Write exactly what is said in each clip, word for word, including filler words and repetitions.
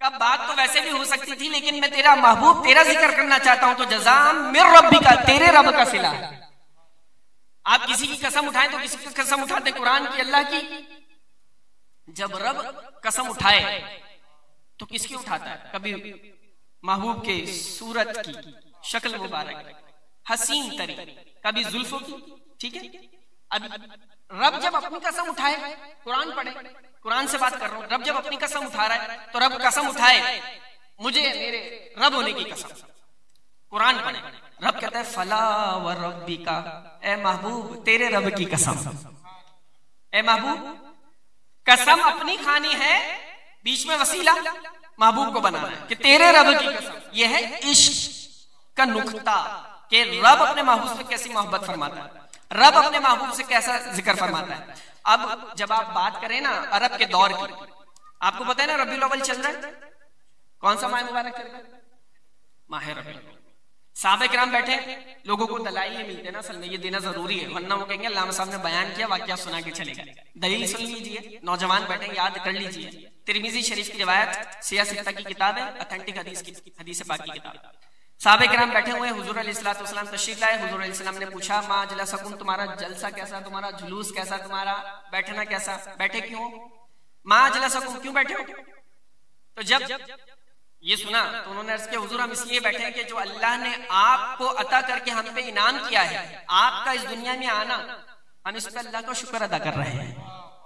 अब बात तो वैसे भी हो सकती थी, लेकिन मैं तेरा महबूब तेरा जिक्र करना चाहता हूं, तो जज़ाम मिर रब्बिका, तेरे रब का सिला है। आप किसी की कसम उठाएं तो किसी की कसम उठाते कुरान की, अल्लाह की। जब रब कसम उठाए तो किसकी उठाता है? कभी महबूब के सूरत की, शक्ल मुबारक, हसीन तरी, कभी जुल्फों की, ठीक है। अब रब जब अपनी कसम उठाए, कुरान पढ़े, कुरान से बात कर रहा हूं, रब जब अपनी कसम उठा रहा है तो रब कसम उठाए मुझे मेरे रब होने की कसम, कुरान पढ़े, रब कहता है फला व रब्बिका, ए महबूब तेरे रब की कसम। ए महबूब कसम अपनी खानी है, बीच में वसीला महबूब को बनाना है कि तेरे रब की कसम। यह है इश्क का नुक्ता कि रब अपने महबूब से कैसी मोहब्बत फरमाता है, रब अपने महबूब से कैसा जिक्र फरमाता है। अब जब आप बात करें ना अरब के दौर की, आपको पता है ना रबीउल अव्वल चल रहा है, कौन सा माह मुबारक चल रहा है? माह रबीउल अव्वल। साहबे किराम बैठे, लोगों को दलाइल मिलते ना, असल में ये देना जरूरी है, वरना वो कहेंगे अल्लामा साहब ने बयान किया, वाकया सुना के चले गए। दलील सुन लीजिए, नौजवान बैठे याद कर लीजिए। तिरमिजी शरीफ की रिवायत सियासत की किताब है, ऑथेंटिक हदीस की, हदीस पाक की किताब। साहबे किराम बैठे हुए, हुजूर अलैहिस्सलातु वस्सलाम तशरीफ लाए। हुजूर अलैहिस्सलाम ने पूछा मा जलसकुम, तुम्हारा जलसा कैसा, तुम्हारा जुलूस कैसा, तुम्हारा बैठना कैसा, बैठे क्यों? मा जलसकुम, क्यों बैठे हो? तो जब ये सुना तो उन्होंने अर्ज किया हुजूर हम इसलिए बैठे हैं कि जो अल्लाह ने आपको अता करके हम पे इनाम किया है, आपका इस दुनिया में आना, हम इस पर अल्लाह का शुक्र अदा कर रहे हैं।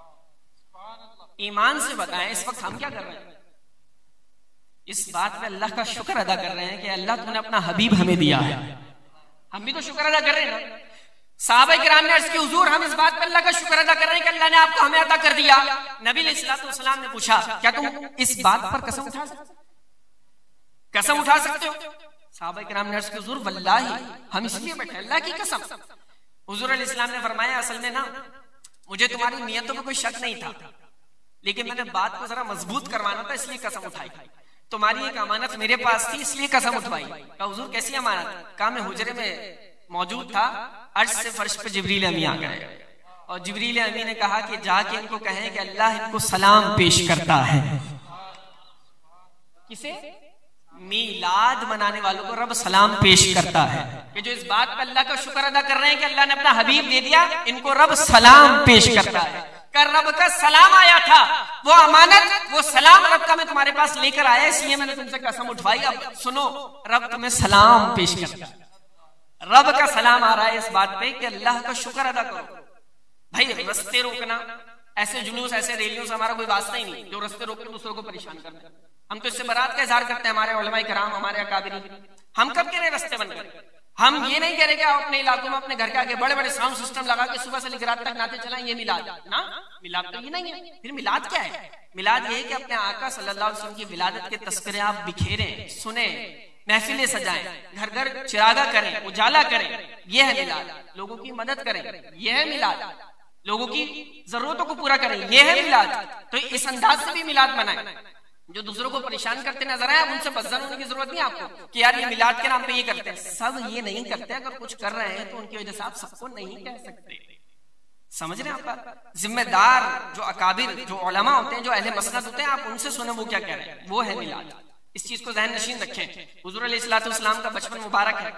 ईमान से बताएं इस वक्त हम क्या कर रहे हैं? इस बात पे अल्लाह का शुक्र अदा कर रहे हैं कि अल्लाह तूने अपना हबीब हमें दिया है। हम भी तो शुक्र अदा कर रहे हैं ना। साहबा किराम ने अर्ज की हुजूर हम इस बात पे अल्लाह का शुक्र अदा कर रहे हैं कि अल्लाह ने आपको हमें अता कर दिया। नबी अलैहिस्सलातु वस्सलाम ने पूछा क्या तुम इस बात पर कसम उठा सकते कसम उठा सकते हो? साहबा किराम ने अर्ज की हुजूर वल्लाही हम इसलिए बैठे, अल्लाह की कसम। हुजूर अलैहिस्सलाम ने फरमाया असल में ना मुझे तुम्हारी नियतों में कोई शक नहीं था, लेकिन मैंने बात को जरा मजबूत करवाना था इसलिए कसम उठाई। तुम्हारी एक अमानत मेरे पास थी इसलिए कसम उठवाई। कहा हुजूर कैसी अमानत? कहा मैं हुजरे में मौजूद था, अर्श से फर्श पे जिब्रील अमी आ गए और जिब्रील अमी ने कहा कि जाके इनको कहें कि अल्लाह इनको सलाम पेश करता है। किसे? मीलाद मनाने वालों को रब सलाम पेश करता है कि जो इस बात पर अल्लाह का शुक्र अदा कर रहे हैं कि अल्लाह ने अपना हबीब दे दिया, इनको रब सलाम पेश करता है। कर रब का सलाम आया था, वो अमानत, वो सलाम रब का मैं तुम्हारे पास लेकर आया, इसलिए मैंने तुमसे कसम उठवाई। अब सुनो, रब तुम्हें सलाम पेश करता है। रब का सलाम आ रहा है इस बात पे कि अल्लाह का शुक्र अदा करो। भाई रस्ते रोकना, ऐसे जुलूस ऐसे रैलियों से हमारा कोई वास्ता ही नहीं जो रस्ते रोक के दूसरों को परेशान कर दे। हम तो इससे बरात का इजहार करते हैं, हमारे उलमाए किराम, हमारे अकाबिरी। हम कब कह रहे रस्ते बंद करें? हम ये नहीं कह रहे कि आप अपने इलाकों में अपने घर के आगे बड़े बड़े साउंड सिस्टम लगा के सुबह से लेकर रात तक नाते चलाएं, ये मिलाद ना, मिलाद तो ये नहीं है। फिर मिलाद क्या है? मिलाद ये है कि अपने आका सल्लल्लाहु अलैहि वसल्लम की विलादत के तस्करे आप बिखेरें, सुने, महफिलें सजाएं, घर घर चिरागा करें, उजाला करें, यह है मिलाद। लोगों की मदद करें, यह है मिलाद। लोगों की जरूरतों को पूरा करें, यह है मिलाद। तो इस अंदाज से भी मिलाद मनाएं। जो दूसरों को परेशान करते नजर आए उनसे बदजन होने की जरूरत नहीं आपको कि यार ये मिलाद के नाम पे ये करते हैं। सब ये नहीं करते, अगर कुछ कर रहे हैं तो उनकी वजह से आप सबको नहीं कह सकते। समझ रहे हैं आप? जिम्मेदार जो अकाबिर जो उलमा होते हैं, जो अहले मसनद होते हैं, आप उनसे सुने वो क्या कह रहे हैं, वो है मिलाद। इस चीज को ज़हन नशीन रखें। हुजूर अलैहिस्सलातु वस्सलाम का बचपन मुबारक है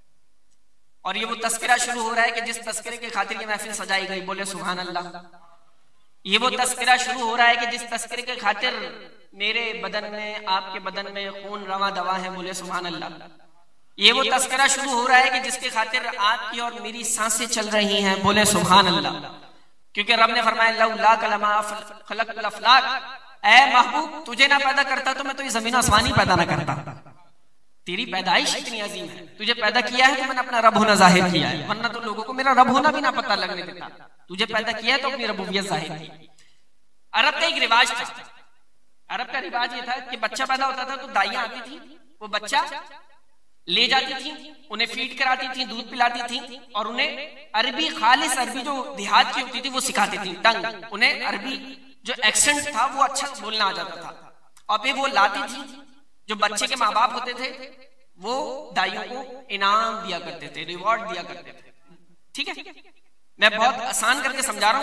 और ये वो तस्करा शुरू हो रहा है कि जिस तस्करे की खातिर ये महफिल सजाई गई, बोले सुभान अल्लाह। ये वो तस्करा शुरू हो रहा है कि जिस तस्करे के खातिर मेरे बदन में, आपके बदन में खून रवा दवा है, बोले सुभान अल्लाह। ये वो तस्करा शुरू हो रहा है कि जिसके खातिर आपकी और मेरी सांसें चल रही हैं, बोले सुभान अल्लाह। क्योंकि रब ने फरमाया लौला कलमा खलक़तुल अफ़लाक, ऐ महबूब तुझे ना पैदा करता तो मैं तो ये जमीन आसमान ही पैदा ना करता। तेरी पैदाइश इतनी अजीम है, तुझे पैदा किया है तो मैंने अपना रब होना जाहिर किया है, वरना तो लोगों को मेरा रब होना भी ना पता लगने देता। तुझे पैदा किया है तो अपनी रबूबियत जाहिर की। अरब का एक रिवाज था, अरब का रिवाज ये था कि बच्चा पैदा होता था तो दाइयां आती थी, वो बच्चा ले जाती थी, उन्हें फीड कराती थी, दूध पिलाती थी और उन्हें अरबी, खालिस अरबी जो देहात की होती थी वो सिखाती थी। टंग, उन्हें अरबी जो एक्सेंट था वो अच्छा बोलना आ जाता था। और फिर वो लाती थी, जो बच्चे के माँ बाप होते थे वो दाइयों को इनाम दिया करते थे, रिवॉर्ड दिया करते थे। ठीक है, मैं बहुत आसान करके समझा रहा हूं।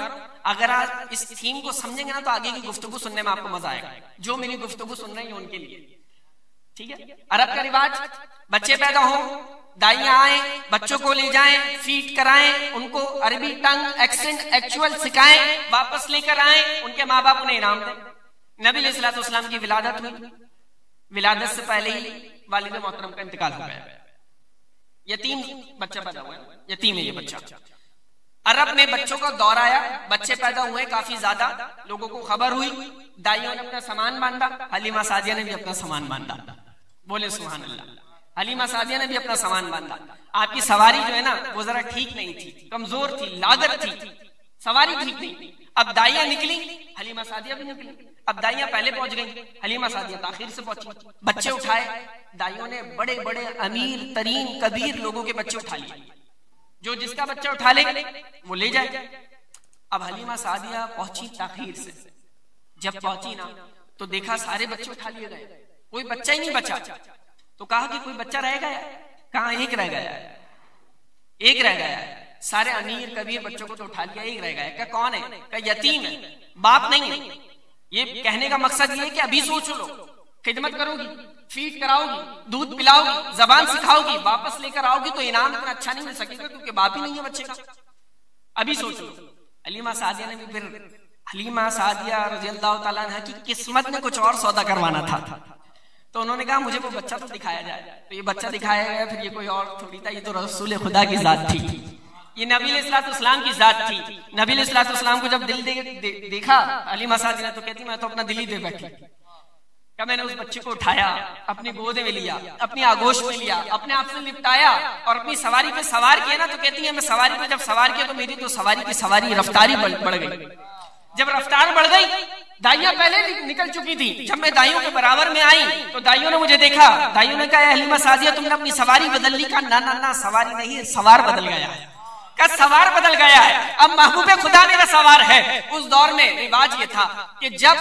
अगर आप इस थीम को समझेंगे ना तो आगे की गुफ्तगू सुनने में आपको मजा आएगा। जो मेरी गुफ्तगू सुन रहे हैं उनके लिए, ठीक है। अरब का रिवाज, बच्चे पैदा हो, दाइयां आए, बच्चों को ले जाएं, फीड कराएं, उनको अरबी टंग एक्सेंट एक्चुअल सिखाएं, वापस लेकर आए, उनके माँ बाप उन्हें इनाम दें। नबी अलैहिस्सलातु वस्सलाम की विलादत हुई, विलादत से पहले ही वालिद मोहतरम का इंतकाल हो गया, यतीम बच्चा पैदा हुआ, यतीम है ये बच्चा। अरब में बच्चों का दौर आया, बच्चे पैदा हुए काफी ज्यादा, लोगों को खबर हुई, दाइयों ने अपना सामान बांधा, हलीमा सादिया ने भी अपना सामान बांधा, बोले सुभान अल्लाह। हलीमा सादिया ने भी अपना सामान बांधा। आपकी सवारी जो है ना वो जरा ठीक नहीं थी, कमजोर थी, लागत थी, सवारी ठीक नहीं थी। अब दाइयां निकली, हलीमा सादिया भी निकली। अब दाइयां पहले पहुंच गई, हलीमा सादिया ताखिर से पहुंची। बच्चे उठाए, दाइयों ने बड़े बड़े अमीर तरीन कबीर लोगों के बच्चे उठा लिए, जो जिसका बच्चा उठा ले वो ले जाए। अब हलीमा सादिया पहुंची ताखिर से, जब पहुंची ना तो देखा सारे बच्चे उठा लिए गए, कोई बच्चा ही नहीं बचा। तो कहा कि कोई बच्चा रह गया? कहा एक रह गया, एक रह गया। सारे अमीर कबीर बच्चों को तो उठा लिया, एक रह गया। क्या कौन है? क्या यतीम है, बाप नहीं है। ये कहने का मकसद ये है कि अभी सोच लो, खिदमत करोगी, फीड कराओगी, दूध पिलाओगी, जबान सिखाओगी, वापस लेकर आओगी तो इनाम इतना अच्छा नहीं मिल सकेगा क्योंकि बाप ही नहीं है बच्चे का। अभी सोच लो। हलीमा सादिया ने भी फिर, हलीमा सादिया रज़ियल्लाहु ताला अन्हा की किस्मत में कुछ और सौदा करवाना था, तो उन्होंने कहा मुझे वो बच्चा तो दिखाया जाए। तो ये बच्चा दिखाया गया, फिर ये कोई और थोड़ी था, ये तो रसूल खुदा की जात थी, ये नबी अलैहिस्सलाम की जात थी। नबी अलैहिस्सलाम को जब दिल दे, दे, देखा हलीमा सादिया ने, तो कहती मैं तो अपना दिल ही दे बैठी। क्या मैंने उस बच्चे को उठाया, अपनी गोद में लिया, अपनी आगोश में लिया, अपने आप से लिपटाया और अपनी सवारी पे सवार किया ना। तो कहती है मैं सवारी पे जब सवार किया तो मेरी तो सवारी की सवारी रफ्तारी बढ़ गई। जब रफ्तार बढ़ गई, दाइयां पहले निकल चुकी थी, जब मैं दाइयों के बराबर में आई तो दाइयों ने मुझे देखा, दाइयों ने कहा हलीमा सादिया तुमने अपनी सवारी बदल ली? का ना ना ना सवारी नहीं, सवार बदल गया है। का सवार बदल गया है, अब महबूबे खुदा मेरा सवार है। उस दौर में रिवाज ये था कि जब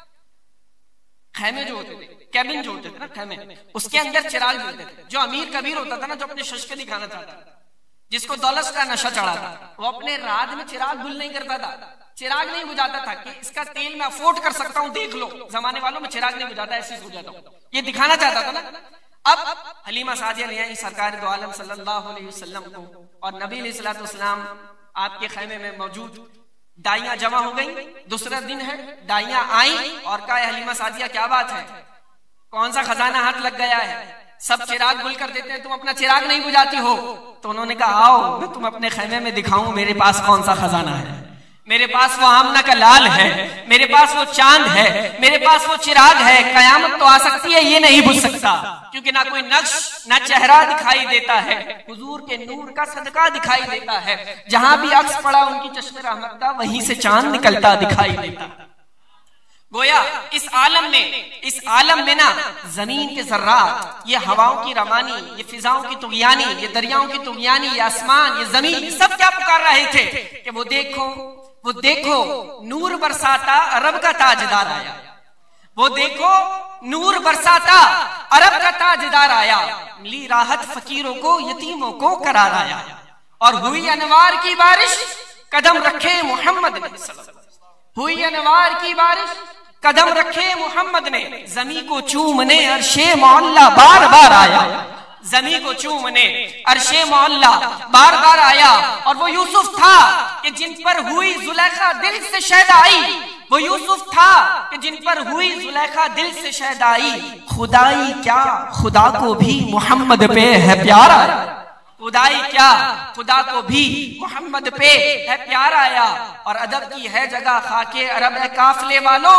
खैमे जो होते थे, कैबिन जो होते थे ना, खैमे, उसके अंदर चिराग जलते थे। जो अमीर कबीर होता था ना, जो अपने शश के दिखाना चाहता था, जिसको दौलत का नशा चढ़ा था, वो अपने रात में चिराग गुल नहीं करता था, चिराग नहीं बुझाता था कि इसका तेल मैं अफोर्ड कर सकता हूं, देख लो जमाने वालों में चिराग नहीं बुझाता, ऐसे ही बुझाता हूं, ये दिखाना चाहता था ना। अब हलीमा सादिया ले आई सरकार दो आलम सल्लल्लाहु अलैहि वसल्लम को, और नबी अलैहिस्सलातु वस्सलाम आपके खैमे में मौजूद। दाइयां जमा हो गई, दूसरा दिन है, दाइयां आई और कहा हलीमा सादिया क्या बात है, कौन सा खजाना हाथ लग गया है, सब चिराग गुल कर देते हैं, तुम अपना चिराग नहीं बुझाती हो। तो उन्होंने कहा आओ मैं तुम अपने खैमे में दिखाऊं मेरे पास कौन सा खजाना है। मेरे पास वो आमना का लाल है, मेरे पास वो चांद है, मेरे पास वो चिराग है। कयामत तो आ सकती है, ये नहीं बुझ सकता, क्योंकि ना कोई नक्श ना चेहरा दिखाई देता है, हुजूर के नूर का सदका दिखाई देता है। जहां भी अक्स पड़ा उनकी चश्मे रहमत का, वहीं से चांद निकलता दिखाई देता। गोया इस आलम में, इस आलम में ना जमीन के जर्रात, ये हवाओं की रवानी, ये फिजाओं की तुगयानी, ये दरियाओं की तुगयानी, ये आसमान, ये जमीन, सब क्या पुकार रहे थे कि वो देखो, वो देखो नूर बरसाता अरब का ताजदार आया, वो देखो नूर बरसाता अरब का ताजदार आया, मिली राहत फकीरों को, यतीमों को करार आया, और हुई अनवार की बारिश कदम रखे मोहम्मद ने, हुई अनवार की बारिश कदम रखे मोहम्मद ने, जमी को चूमने अर्शे मोहल्ला बार बार आया, जमी को चूमने अर्शे मोहल्ला बार बार आया। और वो यूसुफ था कि जिन पर हुई जुलेखा दिल से शैदा आई, वो यूसुफ था कि जिन पर हुई जुलेखा दिल से शैदा आई। खुदाई क्या खुदा को भी मोहम्मद पे है प्यार आया, खुदाई क्या खुदा को भी मोहम्मद पे है प्यार आया। और अदब की है जगह खाके अरब है काफले वालों,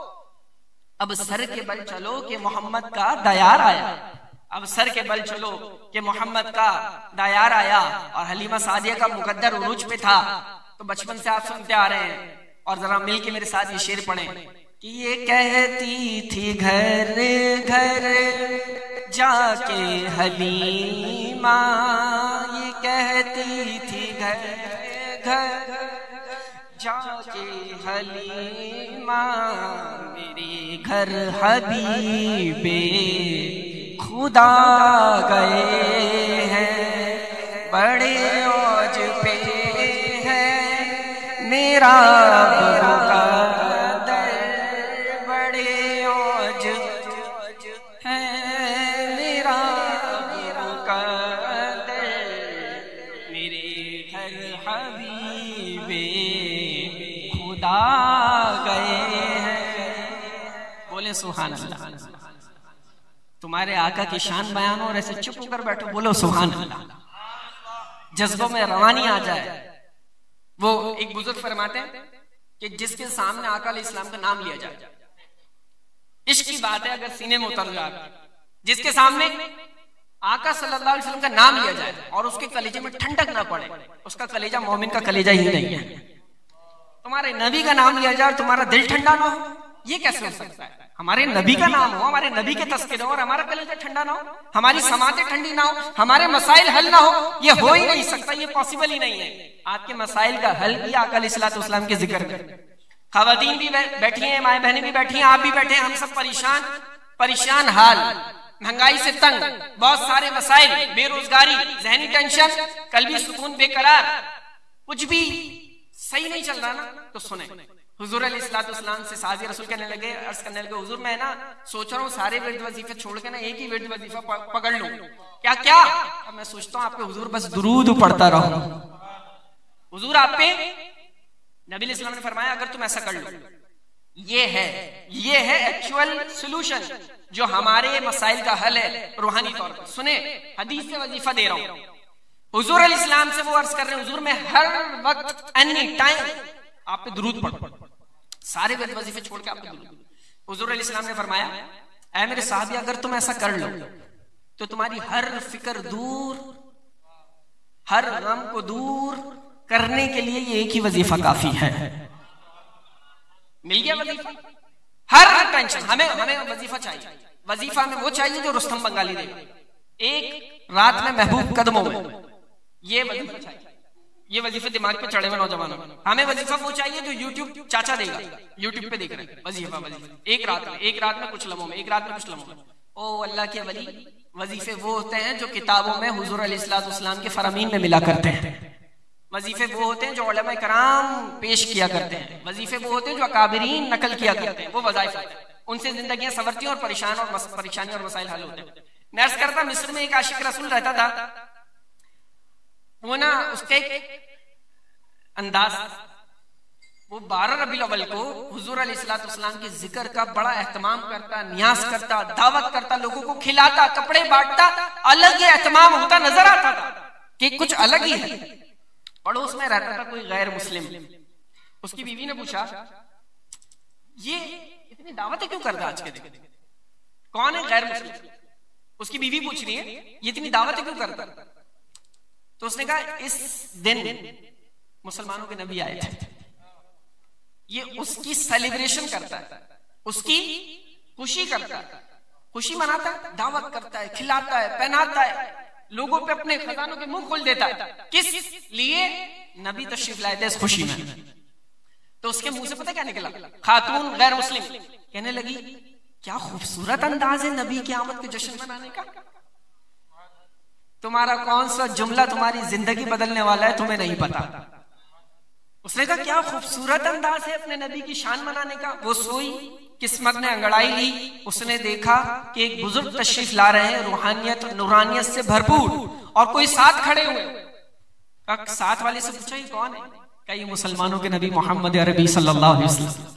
अब सर के बल चलो कि मोहम्मद का दयार आया, अब सर के बल चलो कि मोहम्मद का दायार आया। और हलीमा सादिया का मुकद्दर उरूज पे था, तो बचपन से आप सुनते आ रहे हैं, और जरा मिल के मेरे साथ ये शेर पढ़ें कि ये कहती थी घर घर जाके हलीमा, ये कहती थी घर घर जाके हलीमा, मेरे घर हबीबे खुदा गए हैं, बड़े औज पे है मेरा मुकद्दर बड़े औज है, मेरा मुकद्दर मेरे हर हबीबे खुदा गए हैं। बोले सुभान अल्लाह। तुम्हारे आका की शान बयान हो और ऐसे चुप होकर बैठो, बोलो सुभान अल्लाह, जज्बों में रवानी आ जाए। वो एक बुजुर्ग फरमाते हैं कि जिसके सामने आका अलैहिस्सलाम का नाम लिया जाए, इश्क की बात है, अगर सीने में उतर जाए, जिसके सामने आका सल्लल्लाहु अलैहि वसल्लम का नाम लिया जाए और उसके कलेजे में ठंडक ना पड़े, उसका कलेजा मोमिन का कलेजा ही नहीं है। तुम्हारे नबी का नाम लिया जाए और तुम्हारा दिल ठंडा ना हो, ये कैसे हो सकता है? हमारे नबी का नाम हो, हमारे नबी के तस्करे हो और हमारा कलेजा ठंडा ना हो, हमारी समातें ठंडी ना हो, हमारे मसाइल हल ना हो, ये हो ही नहीं सकता, ये पॉसिबल ही नहीं है। आपके मसाइल का हल किया आका अलैहिस्सलाम के जिक्र में। खवातीन भी बैठी हैं, माए बहनें भी बैठी हैं, आप भी बैठे हैं, हम सब परेशान परेशान हाल, महंगाई से तंग, बहुत सारे मसाइल, बेरोजगारी, जहनी टेंशन, कल्बी सुकून बेकरार, कुछ भी सही नहीं चल रहा ना, तो सुने हुजूर अलैहिस्सलाम से साजी रसूल कहने लगे, अर्ज करने लगे, हुजूर मैं ना सोच रहा हूँ सारे विर्द वजीफे छोड़ के ना एक ही विर्द वजीफा पकड़ लूं। क्या क्या? अब मैं सोचता हूँ आपके हुजूर बस दुरूद पढ़ता रहूं। हुजूर आप पे नबी अलैहिस्सलाम ने फरमाया अगर तुम ऐसा कर लो, ये है ये है एक्चुअल सोल्यूशन जो हमारे मसाइल का हल है रूहानी तौर पर। सुने, हदीस से वजीफा दे रहा हूं। हुजूर अलैहिस्सलाम से वो अर्ज कर रहे हैं, हुजूर मैं हर वक्त एनी टाइम आप पे दुरूद पढ़, सारे वजीफे छोड़ के आप पे दुरूद। हुजूर अलैहिस्सलाम ने फरमाया, ऐ मेरे साहबी अगर तुम ऐसा कर लो तो तुम्हारी हर फिक्र दूर, हर गम को दूर करने के लिए ये एक ही वजीफा काफी है। मिल गया वजीफा? हर टेंशन हमें हमें वजीफा चाहिए। वजीफा में वो चाहिए जो रुस्तम बंगाली देगा, एक रात में महबूब कदमों में, ये वजीफा चाहिए। ये वजीफे दिमाग पे चढ़े हुए नौजवानों में। हमें वजीफा वो चाहिए जो यूट्यूब चाचा देगा, यूट्यूब पे देख रहे हैं वजीफा वजीफा एक रात में, एक रात में कुछ लम्हों में, एक रात में कुछ लम्हों में। ओ अल्लाह के वली, वजीफे वो होते हैं जो किताबों में हुजूर अलैहिस्सलाम के फरामीन में मिला करते हैं। वजीफे वो होते हैं जो उलमा कराम पेश किया करते हैं। वजीफे वो होते हैं जो अकाबिरीन नकल किया करते हैं। वो वज़ाइफ होते हैं, उनसे जिंदगियां संवरती और परेशान और परेशानी और मसाइल हल होते हैं। नर्स करता मिस्र में एक आशिक रसूल रहता था, वो ना उसके अंदाज, वो बारह रबीउल अव्वल को हुजूर अलैहिस्सलाम के जिक्र का बड़ा एहतमाम करता, नियाज करता, दावत करता, लोगों को खिलाता, कपड़े बांटता, अलग ही एहतमाम होता नजर आता था कि कुछ अलग ही है। पड़ोस में रहता था कोई गैर मुस्लिम, उसकी बीवी ने पूछा ये इतनी दावतें क्यों करता आज के दिन? कौन है गैर मुस्लिम? उसकी बीवी पूछ रही है ये इतनी दावतें क्यों करता? तो उसने कहा इस दिन मुसलमानों के नबी आए थे, ये उसकी सेलिब्रेशन करता है, उसकी खुशी करता है, खुशी मनाता है, दावत करता है, खिलाता है, पहनाता है, लोगों पे अपने खजानों के मुंह खोल देता है। किस लिए? नबी तशरीफ लाए थे इस खुशी में। तो उसके मुंह से पता क्या निकला? खातून गैर मुस्लिम कहने लगी क्या खूबसूरत अंदाज है नबी की आमद के जश्न मनाने का। तुम्हारा कौन सा जुमला तुम्हारी जिंदगी बदलने वाला है तुम्हें नहीं पता। उसने कहा क्या खूबसूरत अंदाज है अपने नबी की शान मनाने का। वो सोई, किस्मत ने अंगड़ाई ली, उसने देखा कि एक बुजुर्ग तशरीफ ला रहे हैं, रूहानियत नूरानियत से भरपूर, और कोई साथ खड़े हुए। साथ वाले से पूछा ये कौन है? क्या ये मुसलमानों के नबी मोहम्मद अरबी सल्लल्लाहु अलैहि वसल्लम,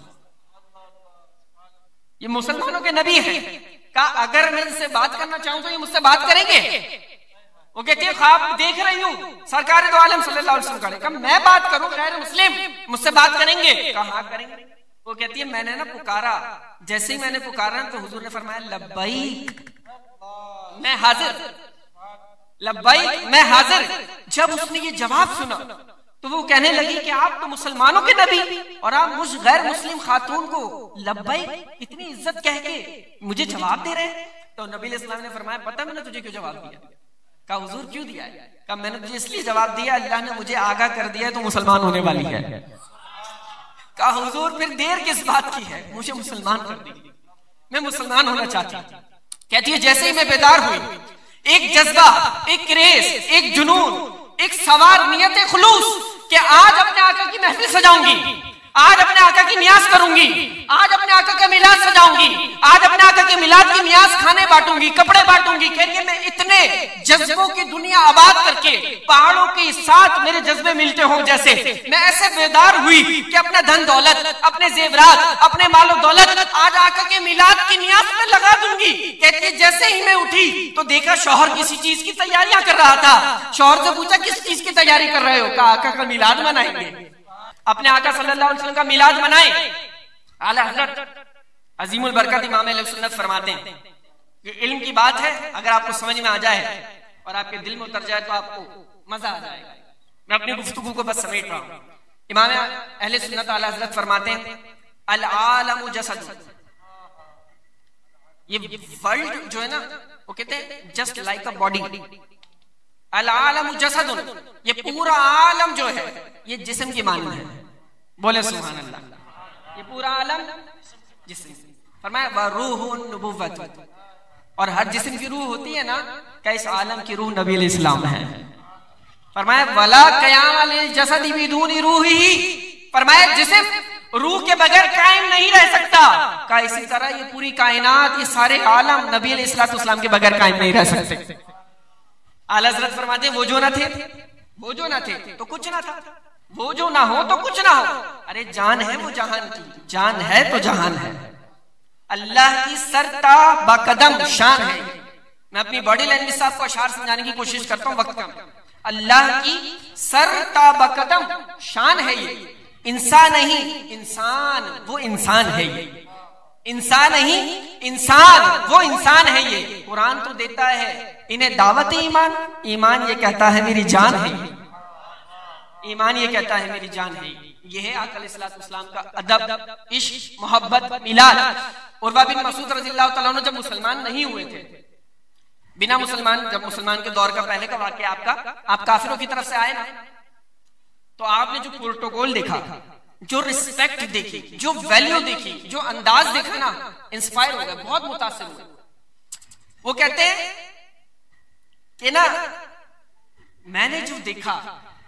ये मुसलमानों के नबी हैं। कहा अगर मैं इनसे बात करना चाहूं तो ये मुझसे बात करेंगे? वो कहती है ख्वाब देख रही हूँ सरकार दो आलम सल्लल्लाहु अलैहि वसल्लम। कहा मैं बात करूं गैर मुस्लिम मुझसे बात करेंगे? कहा हाँ करेंगे। वो कहती है मैंने ना पुकारा, जैसे ही मैंने पुकारा तो हुजूर ने फरमाया लब्बैक, मैं हाजिर, लब्बैक मैं हाजिर। जब उसने ये जवाब सुना तो वो कहने लगी कि आप तो मुसलमानों के नबी और आप मुझ गैर मुस्लिम खातून को लब्बैक इतनी इज्जत कह के मुझे जवाब दे रहे हैं। तो नबी अलैहिस्सलाम ने फरमाया पता मैंने तुझे क्यों जवाब दिया? कहा हुजूर क्यों दिया है? कहा मैंने तुझे इसलिए जवाब दिया अल्लाह ने मुझे आगाह कर दिया तो मुसलमान होने वाली है। कहा हुजूर फिर देर किस बात की है, मुझे मुसलमान कर दी, मैं मुसलमान होना चाहती हूँ। कहती है जैसे ही मैं बेदार हुई, एक जज्बा, एक क्रेज, एक जुनून, एक सवार नियत खुलूस कि आज अपने आका की महफिल सजाऊंगी, आज अपने आका की नियाज करूंगी, आज अपने आका का मिलाद सजाऊंगी, आज अपने आका के मिलाद की नियाज खाने बांटूंगी, कपड़े बांटूंगी। कहती है मैं इतने जज्बों की दुनिया आबाद करके पहाड़ों के साथ मेरे जज्बे मिलते हो जैसे मैं ऐसे बेदार हुई कि अपना धन दौलत, अपने जेवरात, अपने मालो दौलत आज आका के मिलाद की नियाज में लगा दूंगी। कहती है जैसे ही मैं उठी तो देखा शौहर किसी चीज की तैयारियां कर रहा था। शौहर से पूछा किस चीज की तैयारी कर रहे हो? कहा आका का मिलाद मनाएंगे, अपने आका सल्लल्लाहु अलैहि वसल्लम का मिलाद मनाए। आला हज़रत अजीमुल बरकत इमाम अहले सुन्नत फरमाते हैं ये इल्म की बात है, अगर आपको समझ में आ जाए और आपके दिल में उतर जाए तो आपको मजा आ जाएगा। मैं अपनी गुफ्तगू को बस समेट रहा हूं। इमाम अहले सुन्नत आला हज़रत फरमाते हैं अल आलमु जसद, ये वर्ल्ड जो है ना वो कहते हैं जस्ट लाइक अ बॉडी। अल आलमु जसदुन, ये पूरा आलम जो है ये जिस्म की मानी है। बोले सुभान अल्लाह। ये पूरा आलम जिस्म। फरमाया व रूहुन नबुव्वत, और हर जिस्म की रूह होती है ना, क्या इस आलम की रूह नबी अलैहि सलाम है। फरमाया वला क़याम लिल जसदी बिदूनी रूहिही, फरमाया जिस्म रूह के बगैर कायम नहीं रह सकता। का इसी तरह ये पूरी कायनात, ये सारे आलम नबी अलैहिस्सलाम के बगैर कायम नहीं रह सकते। आला हज़रत फरमाते वो जो ना थे, वो जो ना थे तो कुछ ना था, वो जो ना हो तो कुछ ना हो। अरे जान है वो जहान की, जान है तो जहान है। अल्लाह की सरता बकदम शान है। मैं अपनी बॉडी लैंग्वेज से आपको अशार समझाने की कोशिश करता हूँ, वक्त कम। अल्लाह की सरता बकदम शान है ये। इंसान नहीं इंसान, वो इंसान है ये। इंसान नहीं इंसान, वो इंसान है ये। कुरान तो देता है इन्हें दावत ईमान, ईमान ये कहता है मेरी जान है, ईमान ये कहता है मेरी जान है। ये है आका अलैहिस्सलाम का अदब, इश्क, मोहब्बत, मिलाद। उर्वा बिन मसूद रज़ियल्लाहु तआला अन्हु जब मुसलमान नहीं हुए थे, बिना मुसलमान, जब मुसलमान के दौर का पहले का वाक़या आपका, आप काफिरों की तरफ से आए ना, तो आपने जो प्रोटोकॉल देखा, जो रिस्पेक्ट देखी, जो वैल्यू देखी, जो अंदाज देखा ना, इंस्पायर हो गए, बहुत मुतासिर हुए। वो कहते हैं कि ना मैंने जो देखा,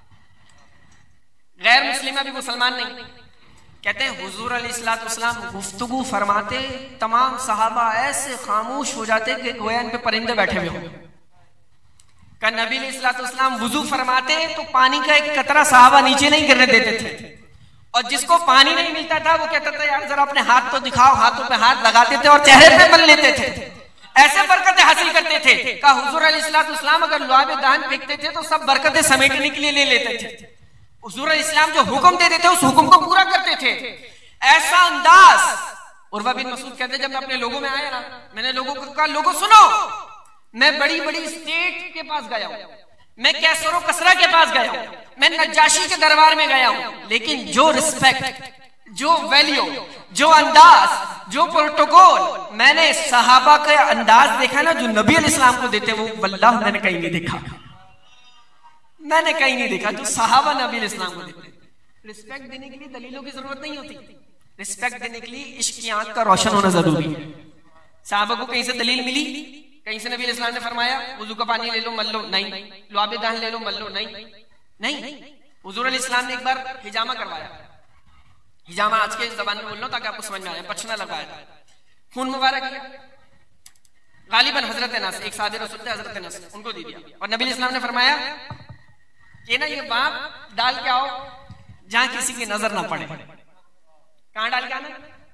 गैर मुस्लिम अभी मुसलमान नहीं, कहते हैं हुजूर अलैहिस्सलाम गुफ्तगू फरमाते, तमाम सहाबा ऐसे खामोश हो जाते कि गोया इन पे परिंदे बैठे हुए हो। का नबी अलैहिस्सलाम वुजू फरमाते तो पानी का एक कतरा सहाबा नीचे नहीं गिरने देते थे, और जिसको पानी नहीं मिलता था वो कहता था यार जरा अपने हाथ तो दिखाओ, हाथों पे हाथ लगाते थे और चेहरे पे मल लेते थे। ऐसे बरकतें हासिल करते थे। का हुजूर अलैहिस्सलाम अगर लुआब दान फेंकते थे तो सब बरकतें समेटने के लिए ले लेते थे। हुजूर इस्लाम जो हुक्म देते थे उस हुक्म को पूरा करते थे। ऐसा अंदाज। उर्वा बिन मसूद कहते जब मैं अपने लोगों में आया ना, मैंने लोगों को कहा लोगों सुनो, मैं बड़ी बड़ी स्टेट के पास गया हूं, मैं कैसरो कसरा के पास गया हूं, मैं नजाशी के दरबार में गया हूं, लेकिन जो रिस्पेक्ट, जो वैल्यू, जो अंदाज, जो प्रोटोकॉल मैंने सहाबा का अंदाज देखा ना जो नबी अलैहिस्सलाम को देते, वो वल्लाह मैंने कहीं नहीं देखा, मैंने कहीं नहीं देखा जो सहाबा नबी अलैहिस्सलाम को देते। रिस्पेक्ट देने के लिए दलीलों की जरूरत नहीं होती, रिस्पेक्ट देने के लिए इश्क की आंख का रोशन होना जरूरी है। सहाबा को कहीं से दलील मिली, कहीं से नबी अलैहिस्सलाम ने फरमाया वुजू का पानी ले लो मल लो, नहीं। लुआब दान ले लो मल लो, नहीं नहीं। हुजूर अलैहिस्सलाम ने एक बार हिजामा करवाया, हिजामा आज के जबान में बोल लो ताकि आपको समझ में आए, पछना लगवाया, खून मुबारक किया, गालिबन हजरत अनस, एक सादे रसूल थे हजरत अनस, उनको दे दिया, और नबी अलैहिस्सलाम ने फरमाया कि ना ये बाप डाल के आओ जहां किसी की नजर ना पड़े। कहां डाल के आना?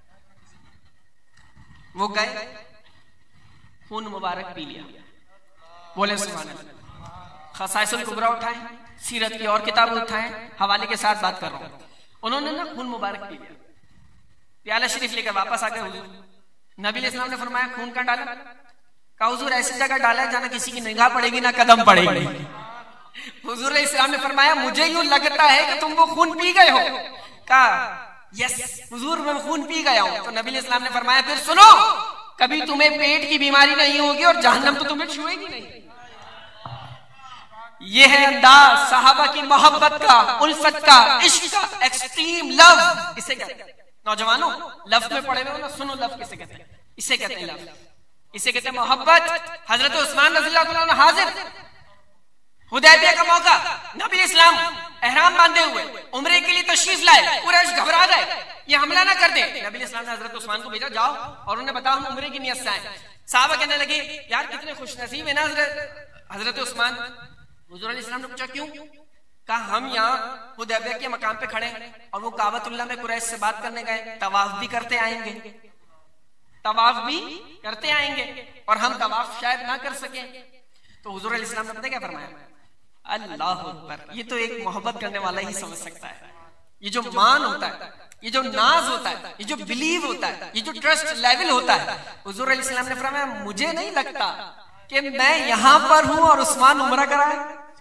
वो गए, खून मुबारक पी लिया। बोले सुभान अल्लाह। खसाइसुल कुबरा उठाए, सीरत की और किताब उठाए, हवाले के साथ बात कर रहा हूं। उन्होंने ना खून मुबारक पी लिया, प्याला शरीफ लेकर वापस आ गए हुजूर। नबी अलैहिस्सलाम ने फरमाया खून कहां डाला? कहा हुजूर ऐसी जगह डाला है जहां किसी की निगाह पड़ेगी ना कदम पड़ेगी। हुजूर अलैहिस्सलाम ने फरमाया मुझे यूं लगता है कि तुम वो खून पी गए हो। कहा यस हुजूर मैं खून पी गया हूं। तो नबी अलैहिस्सलाम ने फरमाया फिर सुनो, कभी तुम्हें पेट की बीमारी नहीं होगी और जहन्नम तो तुम्हें छुएगी नहीं। यह है अंदाज सहाबा की मोहब्बत का, उल्फत का, इश्क का, एक्सट्रीम लव। इसे कहते हैं नौजवानों, लफ्ज में पढ़े हुए हो ना, सुनो लव किसे कहते हैं? इसे कहते हैं लव, इसे कहते हैं मोहब्बत। हजरत उस्मान रज़ियल्लाहु अन्हु हाजिर हुदैबिया का मौका, नबी इस्लाम एहराम बांधे हुए उम्रे के लिए तशरीफ लाए, कुरैश घबरा गए ये हमला ना कर दे। नबी इस्लाम ने हजरत उस्मान को भेजा, जाओ और उन्हें बताओ हम उम्रे की नियत से आए। साहबा कहने लगे यार कितने खुशनसीब है ना हजरत हजरत उस्मान। हुजूर अलैहि सलाम ने पूछा क्यों? कहा हम यहाँ हुदैबिया के मकाम पे खड़े और वो काबतुल्लाह में कुरैश से बात करने गए, तवाफ भी करते आएंगे, तवाफ भी करते आएंगे और हम तवाफ शायद ना कर सके। तो हुजूर अलैहि सलाम ने पता क्या फरमाया? अल्लाह अकबर। ये तो एक मोहब्बत करने वाला ही समझ सकता है। ये जो मान होता है, ये जो नाज होता है, ये जो बिलीव होता है, ये जो ट्रस्ट लेवल होता है, हुजूर अलैहि सलाम ने फरमाया मुझे नहीं लगता कि मैं यहां पर हूं और उस्मान उम्रा कराए,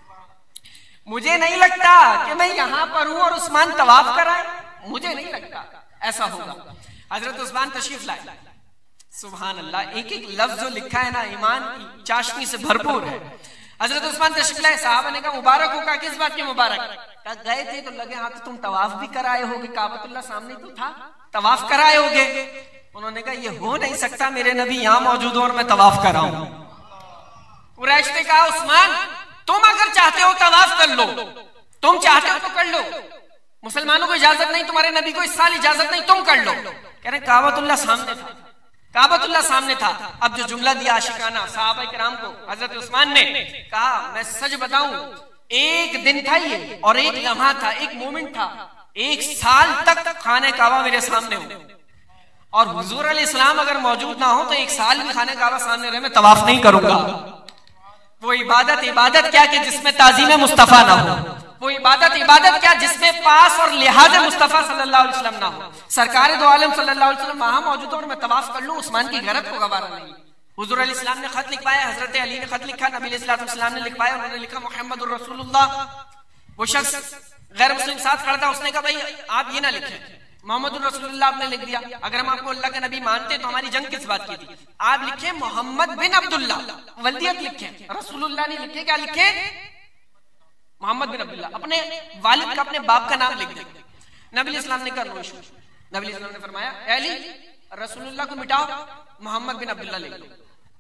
मुझे नहीं लगता कि मैं यहां पर हूं और उस्मान तवाफ कराए, मुझे नहीं लगता ऐसा होगा। हजरत उस्मान तशरीफ लाए, सुभान अल्लाह, एक एक लफ्ज जो लिखा है ना ईमान की चाशनी से भरपूर है। हजरत उस्मान तशरीफ लाए, साहबा ने कहा मुबारक हो। कहा किस बात की मुबारक? कहा गए थे तो लगे हाँ तो तुम तवाफ भी कराए होगे, काबतुल्लाह सामने तो था, तवाफ कराए होगे। उन्होंने कहा ये हो नहीं सकता, मेरे नबी यहाँ मौजूद हो और मैं तवाफ कराऊं। कुरैश ने कहा उस्मान तुम अगर चाहते हो तवाफ कर लो, तुम चाहते हो तो कर लो, मुसलमानों को इजाजत नहीं, तुम्हारे नबी को इस साल इजाजत नहीं, तुम कर लो। कह रहे काबतुल्लाह सामने था, काबतुल्लाह सामने था। अब जो जुमला दिया आशिकाना साहबा किराम को हजरत उस्मान ने कहा मैं सच बताऊं एक दिन था ये और एक लम्हा था, एक मोमेंट था, एक साल तक खाने काबा मेरे सामने हो और हुजूर अलैहिस्सलाम अगर मौजूद ना हो तो एक साल भी खाने काबा सामने रहे मैं तवाफ नहीं करूंगा। वो इबादत इबादत क्या कि जिसमें ताजीम मुस्तफा ना हो, वो इबादत इबादत क्या जिसमें पास और लिहाज मुस्तफा सल्लल्लाहु अलैहि वसल्लम ना हो। सरकार दो आलम सल्लल्लाहु अलैहि वसल्लम वहां मौजूद हो और मैं तवाफ कर लूं, उस्मान की गैरत को गवारा नहीं। हुजूर अलैहि सलाम ने खत लिखवाया, हजरत अली ने खत लिखा, नबी अलैहि सलाम ने लिखवाया, उन्होंने लिखा मुहम्मदुर रसूलुल्लाह। वो शख्स गैर मुस्लिम साथ खड़ा था, उसने कहा भाई आप ये ना लिखें, मोहम्मदुर रसूलुल्लाह आपने लिख दिया, अगर हम आपको अल्लाह के नबी मानते तो हमारी जंग किस बात की थी? आप लिखे मोहम्मद बिन अब्दुल्ला, वल्दियत लिखे, रसूलुल्लाह नहीं लिखे, क्या लिखे? मोहम्मद बिन अब्दुल्ला, अपने वालिद का अपने बाप का नाम लिख दे। नबी इस्लाम ने कहा नो इशू। नबी इस्लाम ने फरमाया अली रसूलुल्लाह को मिटाओ, मोहम्मद बिन अब्दुल्ला लिख लो।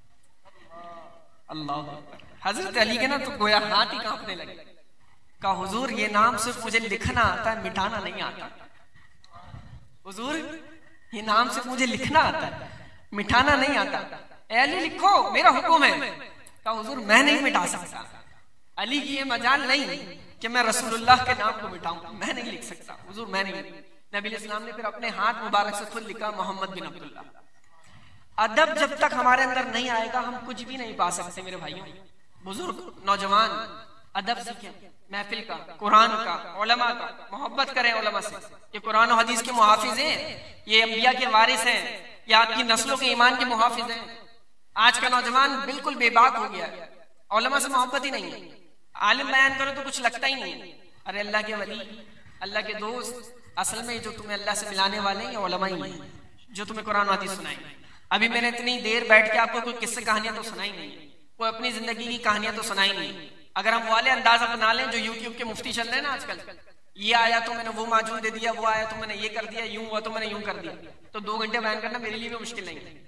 अल्लाह, हजरत अली के ना तो गोया हाथ ही कांपने लगे। कहा हुजूर ये नाम सिर्फ मुझे लिखना आता है, मिटाना नहीं आता। हुजूर ये नाम सिर्फ मुझे लिखना आता है, मिटाना नहीं आता। अली लिखो, मेरा हुक्म है। कहा हुजूर मैं नहीं मिटा सकता, अली की ये मजाल नहीं कि मैं रसूलुल्लाह के नाम को मिटाऊं, मैं नहीं लिख सकता हुजूर, मैं नहीं। नबी इस्लाम ने फिर अपने हाथ मुबारक से खुद लिखा मोहम्मद बिन अब्दुल्ला। अदब जब तक हमारे अंदर नहीं आएगा हम कुछ भी नहीं पा सकते। मेरे भाइयों बुजुर्ग नौजवान अदब सीखें, महफिल का, कुरान का, उलमा का, मोहब्बत करें उलमा से। ये कुरान और हदीस के मुहाफिज हैं, ये अंबिया के वारिस हैं, ये आपकी नस्लों के ईमान के मुहाफिज हैं। आज का नौजवान बिल्कुल बेबाक हो गया है, उलमा से मोहब्बत ही नहीं है। आलिम बयान करो तो कुछ लगता ही नहीं है। अरे अल्लाह के वली, अल्लाह के दोस्त, असल में जो तुम्हें अल्लाह से मिलाने वाले हैं ये उलमा ही हैं, जो तुम्हें कुरान और हदीस सुनाएंगे। अभी मैंने इतनी देर बैठ के आपको कोई किस्से कहानियां तो सुनाई नहीं, कोई अपनी जिंदगी की कहानियां तो सुनाई नहीं। अगर हम वाले अंदाज अपना लें जो यूट्यूब के मुफ्ती चल रहे हैं ना आजकल, ये आया तो मैंने वो माजून दे दिया, वो आया तो मैंने ये कर दिया, यूं हुआ तो मैंने यूं कर दिया, तो दो घंटे बयान करना मेरे लिए भी मुश्किल नहीं है।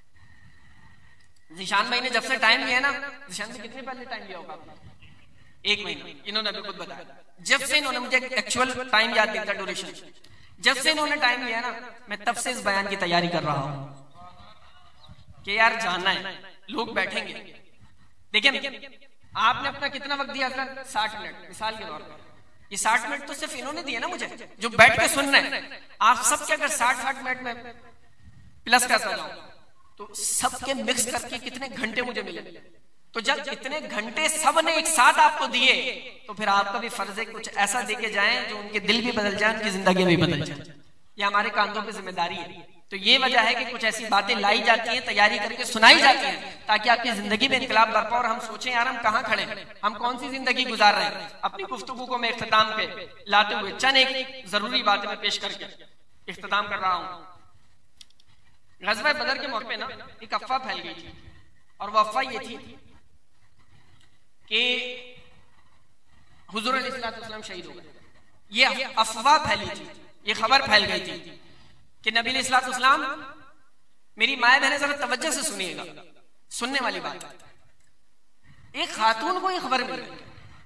जिशान भाई ने जब से टाइम लिया ना, जिशान भाई कितने पहले टाइम लिया होगा? एक महीना। इन्होंने अभी खुद बताया, जब से इन्होंने मुझे एक्चुअल टाइम याद नहीं था, ड्यूरेशन, जब से इन्होंने टाइम लिया ना मैं तब से इस बयान की तैयारी कर रहा हूं कि यार जानना है, लोग बैठेंगे। देखिए आपने अपना कितना वक्त दिया था? साठ मिनट मिसाल के तौर पर। ये साठ मिनट तो सिर्फ इन्होंने दिए ना मुझे, जो बैठ के सुन रहे हैं। आप सबके अगर साठ साठ मिनट में प्लस करता जाऊं तो सबके मिक्स करके कितने घंटे मुझे मिले? तो जब इतने घंटे सब ने एक साथ आपको दिए तो फिर आपका भी फर्ज है कुछ ऐसा देके जाएं जो उनके दिल भी बदल जाए, उनकी जिंदगी भी बदल जाए। ये हमारे कांधों पे जिम्मेदारी है। तो ये वजह है कि कुछ ऐसी बातें लाई जाती हैं, तैयारी करके सुनाई जाती हैं, ताकि आपकी जिंदगी में इनकलाब बरपा और हम सोचें यार हम कहाँ खड़े हैं, हम कौन सी जिंदगी गुजार रहे हैं। अपनी गुफ्तगू को मैं इख्तिताम पे लाते हुए चंद एक जरूरी बातें मैं पेश करके इख्तिताम कर रहा हूँ। ग़ज़वा बदर के मौके पे ना एक अफवाह फैल गई थी, और वो अफवाह ये थी कि हुजूर अलैहिस्सलाम शहीद हो गए। ये अफवाह फैली थी, ये खबर फैल गई थी कि नबी अलैहिस्सलाम, मेरी माए बहनें जरा तवज्जो से सुनिएगा, सुनने वाली बात। एक खातून को ये खबर मिल गई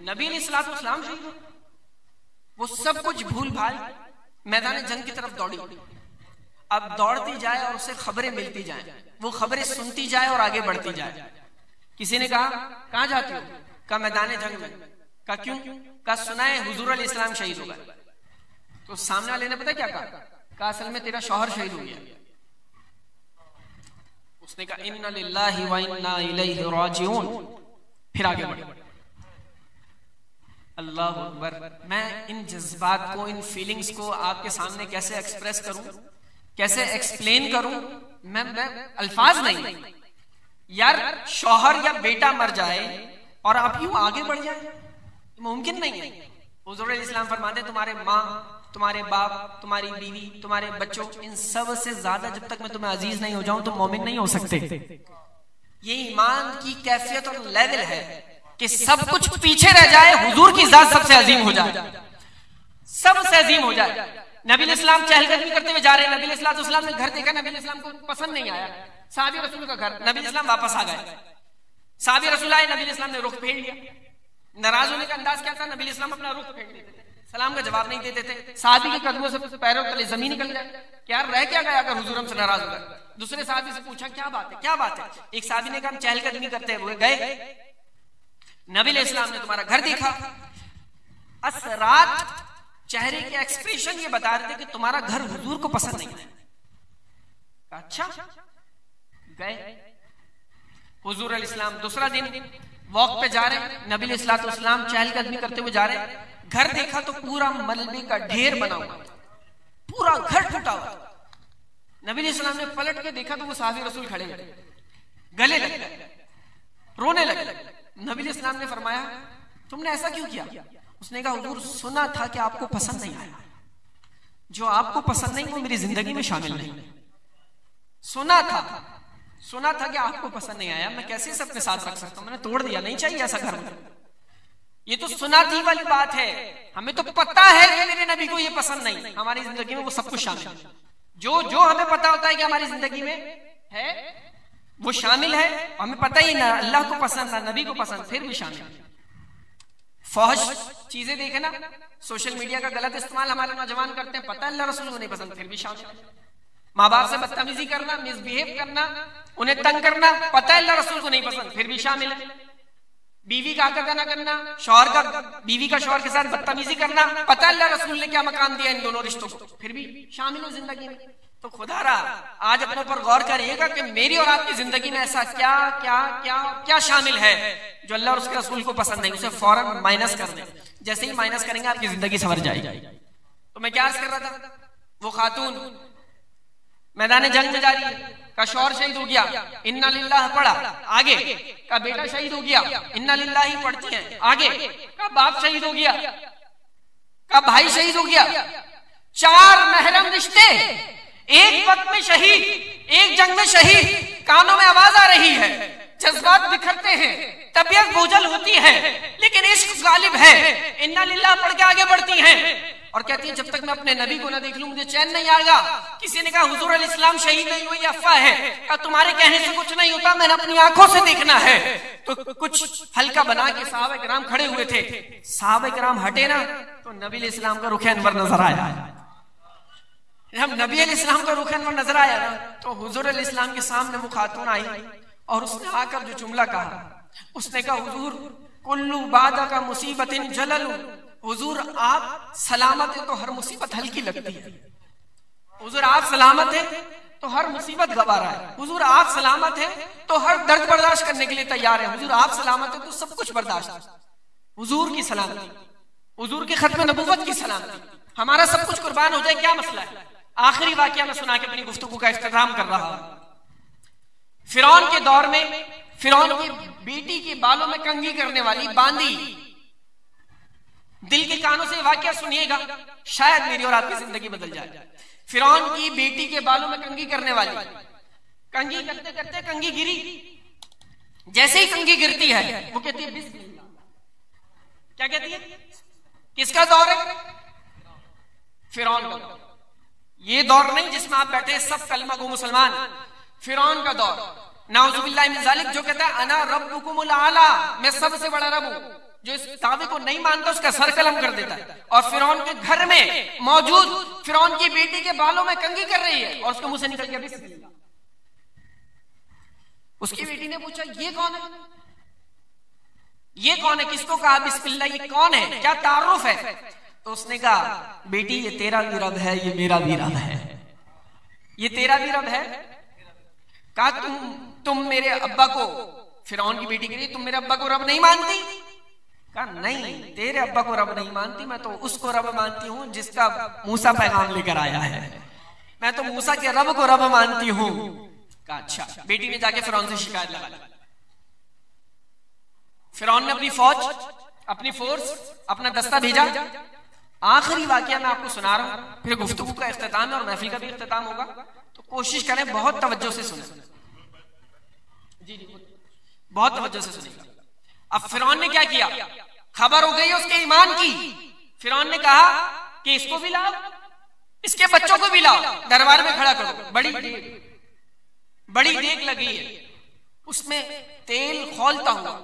नबी अलैहिस्सलाम शहीद हो। वो सब कुछ भूल भाल मैदान जंग की तरफ दौड़ी। अब दौड़ती जाए और उसे खबरें मिलती जाए, वो खबरें सुनती जाए और आगे बढ़ती जाए। किसी ने कहा कहां जाती हो? कहा मैदान जंग में। कहा क्यों? कहा सुना है हुजूर अलैहिस्सलाम शहीद हो गए। तो सामने वाले ने पता क्या कहा? कहा असल में तेरा शौहर शहीद हो गया। उसने कहा इन्ना लिल्लाहि व इन्ना इलैहि राजिऊन। फिर आगे बढ़े। अल्लाह अकबर। मैं इन जज्बात को, इन फीलिंग्स को आपके सामने कैसे एक्सप्रेस करूं, कैसे एक्सप्लेन करूं, मैं, मैं अल्फाज नहीं। यार शौहर या बेटा मर जाए और आप यूं आगे बढ़ जाए, मुमकिन नहीं है। हुजूर इस्लाम फरमाते तुम्हारे माँ, तुम्हारे बाप, तुम्हारी बीवी, तुम्हारे बच्चों, इन सब से ज्यादा जब तक मैं तुम्हें अजीज नहीं हो जाऊं तो मोमिन नहीं हो सकते। ये ईमान की कैफियत और लेवल है कि सब कुछ पीछे रह जाए, हुजूर की जात सबसे अजीम हो जाए, सबसे अजीम हो जाए। नबी इस्लाम चहलकदमी करते हुए जा रहे हैं। नबी इस्लाम ने घर देखा, नबी इस्लाम को पसंद नहीं आया। साहबी रसूल का घर, नबी इस्लाम वापस आ गए। साहबी रसूल आए, नबी इस्लाम ने रुख फेर लिया। नाराज होने का अंदाज क्या था? नबी इस्लाम अपना रुख फेर देते थे, सलाम का जवाब नहीं देते थे। साहबी के कदमों से पैरों तले जमीन निकल जाए। क्या रह क्या गया अगर हुजूर हमसे नाराज हो गए? दूसरे साहबी से पूछा क्या बात है, क्या बात है? एक साहबी ने कहा हम चहलकदमी करते हुए गए, नबी इस्लाम ने तुम्हारा घर देखा। असरात चेहरे के एक्सप्रेशन ये बता रहे थे कि तुम्हारा घर हुजूर को पसंद नहीं है। अच्छा, गए हुजूर अलैहिस्सलाम दूसरा दिन वॉक पे जा रहे, नबी अलैहिस्सलाम चहलकदमी करते हुए जा रहे। घर देखा तो पूरा मलबे का ढेर बना हुआ, पूरा घर टूटा हुआ। नबी अलैहिस्सलाम ने पलट के देखा तो वो साहबी रसूल खड़े हैं, गले लगे, रोने लगे। नबी अलैहिस्सलाम ने फरमाया तुमने ऐसा क्यों किया? उसने कहा हुजूर सुना था कि आपको पसंद नहीं आया, जो आपको पसंद नहीं वो मेरी जिंदगी में शामिल नहीं। सुना था सुना था कि आपको पसंद नहीं आया, मैं कैसे इसे अपने साथ रख सकता हूं? मैंने तोड़ दिया, नहीं चाहिए ऐसा घर में। ये तो सुनाती वाली बात है, हमें तो पता है कि मेरे नबी को ये पसंद नहीं। हमारी जिंदगी में वो सब कुछ शामिल है, जो जो हमें पता होता है कि हमारी जिंदगी में है वो शामिल है। हमें पता ही ना अल्लाह को पसंद ना नबी को पसंद, फिर भी शामिल है। फौज चीजें देखे ना, सोशल मीडिया का गलत इस्तेमाल हमारे नौजवान करते हैं, पता है अल्लाह रसूल को नहीं पसंद, फिर भी शामिल है। माँ बाप से बदतमीजी करना, मिसबिहेव करना, उन्हें तंग करना, पता है अल्लाह रसूल को नहीं पसंद, फिर भी शामिल है। बीवी का हक अदा न करना, शौहर का बीवी का शौहर के साथ बदतमीजी करना, पता है अल्लाह रसूल ने क्या मकाम दिया इन दोनों रिश्तों को, फिर भी शामिल हो जिंदगी में। तो खुदारा आज अपने ऊपर गौर करिएगा कि मेरी और आपकी जिंदगी में ऐसा क्या क्या क्या क्या शामिल है जो अल्लाह और उसके रसूल को पसंद नहीं, उसे फौरन माइनस कर दें। जैसे ही माइनस करेंगे आपकी जिंदगी संवर जाएगी। तो मैं क्या अर्ज कर रहा था, वो खातून मैदान जंग में जा रही है, का शौहर शहीद हो गया, इन्ना लिल्लाह पढ़ा, आगे का बेटा शहीद हो गया, इन्ना लिल्लाह ही पढ़ती हैं, आगे का बाप शहीद हो गया, का भाई शहीद हो गया। चार महरम रिश्ते एक वक्त में शहीद, एक जंग में शहीद, कानों में आवाज आ रही है, जज्बात बिखरते हैं, तबीयत बोझल होती है, लेकिन इश्क गालिब है। इन्ना लिल्लाह पढ़ के आगे बढ़ती हैं और कहती है जब तक मैं अपने नबी को ना देख लूं मुझे चैन नहीं आएगा। किसी ने कहा हुजूर अलैहिस्सलाम शहीद नहीं हुए, अफवाह है। कहा तुम्हारे कहने से कुछ नहीं होता, मैंने अपनी आंखों से देखना है। तो कुछ हल्का बना के सहाबा किराम खड़े हुए थे, सहाबा किराम हटे ना तो नबी अलैहिस्सलाम का रुख अनवर नजर आया। जब नबी अलैहिस्सलाम का रुख अनवर नजर आया ना तो हुजूर अलैहिस्सलाम के सामने वो खातून आई और उसने आकर जो जुमला कहा, उसने कहा हुजूर कुल्लू बादा का मुसीबतिन जललू, हुजूर आप सलामत है तो हर मुसीबत हल्की लगती है। हुजूर आप सलामत है तो हर मुसीबत गवारा है। हुजूर आप सलामत है तो हर दर्द बर्दाश्त करने के लिए तैयार है। हुजूर आप सलामत है तो सब कुछ बर्दाश्त। हुजूर की सलामती, हुजूर के खत्म नबुव्वत की सलामती, हमारा सब कुछ कुर्बान हो जाए, क्या मसला है। आखिरी वाकया मैं सुना के अपनी गुफ्तगू का इख्तिताम कर रहा हूं। फिरौन के दौर में फिरौन की बेटी के बालों में कंघी करने वाली बांदी, दिल के कानों से वाकया सुनिएगा, शायद मेरी और आपकी जिंदगी बदल जाए। फिरौन की बेटी के बालों में कंघी करने वाली, कंघी करते करते कंघी गिरी, जैसे ही कंघी गिरती है वो कहती है बिस्मिल्लाह। क्या कहती है? किसका दौर है? फिरौन का दौर। ये दौर नहीं जिसमें आप बैठे सब कलमा गो मुसलमान, फिरौन का दौर। नाउजुबिल्लाह मिन ज़ालिक, जो कहता है अना रब्बुकुमुल आला, मैं सबसे बड़ा रब हूं, जो इस दावे को नहीं मानता उसका सर कलम कर देता है। और फिरौन के घर में मौजूद फिरौन की बेटी के बालों में कंघी कर रही है और उसके मुंह से निकल गया बिस्मिल्लाह। उसकी बेटी ने पूछा ये कौन है, ये कौन है, किसको कहा बिस्मिल्लाह, ये कौन है, क्या तारुफ है? तो उसने कहा बेटी ये तेरा भी रब है, ये मेरा भी रब है। ये तेरा भी रब है? कहा तुम तुम मेरे अब्बा को, फिरौन की बेटी के लिए, तुम मेरे अब्बा को रब नहीं मानती? कहा नहीं, तेरे अब्बा को रब नहीं मानती, मैं तो उसको रब मानती हूं जिसका मूसा पैगाम लेकर आया है, मैं तो मूसा के रब को रब मानती हूं। कहा अच्छा। बेटी ने जाके फिरौन से शिकायत लगा ली। फिरौन ने अपनी फौज, अपनी फोर्स, अपना दस्ता भेजा। आखिरी वाकया मैं आपको सुना रहा हूं, फिर गुफ्तगू का इख्तिताम है और महफिल का भी इख्तिताम होगा, तो कोशिश करें बहुत तवज्जो से सुने। जी जी बहुत तवज्जो से सुनिएगा। अब फिरौन ने क्या किया, खबर हो गई उसके ईमान की। फिरौन ने कहा कि इसको भी लाओ, इसके बच्चों को भी लाओ, दरबार में खड़ा करो। बड़ी देग, बड़ी देग लगी है, उसमें तेल खौलता हुआ।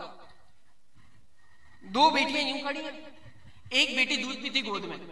दो बेटियां यूं खड़ी हैं, एक बेटी दूध पीती गोद में।